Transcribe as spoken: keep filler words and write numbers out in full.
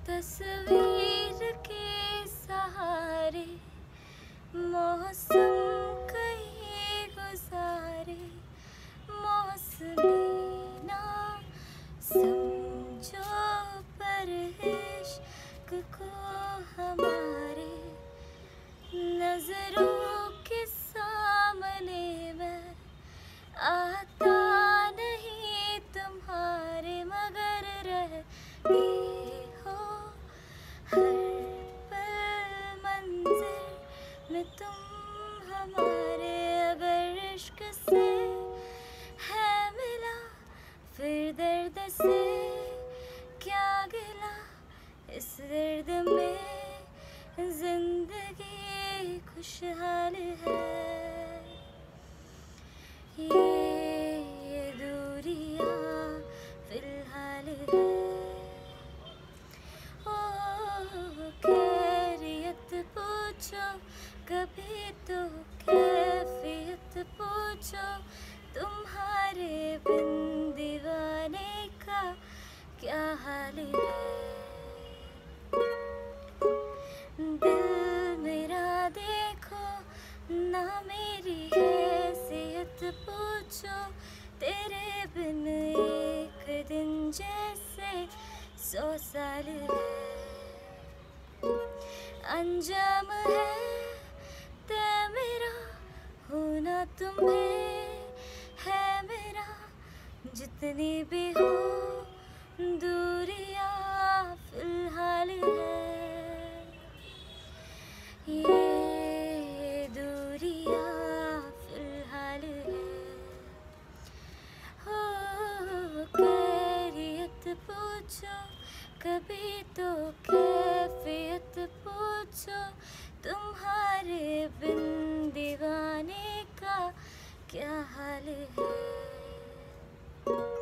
तस्वीर के सहारे मौसम कहीं गुजारे, मौसमी ना समझो पर इश्क को हमारे, नजरों के सामने मैं आता नहीं तुम्हारे, मगर रहती हो हर पल मंजिल में तुम हमारे। अगर इश्क से है मिला फिर दर्द से क्या गिला, इस दर्द में जिंदगी खुशहाल है। ये दूरियां फिलहाल है। ओ खैरियत पूछो कभी तो कैफियत पूछो, तुम्हारे बिन दीवाने का क्या हाल है। दिल मेरा देखो ना मेरी हैसियत पूछो, तेरे बिन एक दिन जैसे सौ साल है। अंजाम है तय मेरा होना तुम्हें है मेरा, जितनी भी हो दूरियां फिलहाल है। ये दूरियां फिलहाल है। हो खैरियत पूछो कभी तो कैफियत पूछो, तुम्हारे बिन दीवाने का क्या हाल है।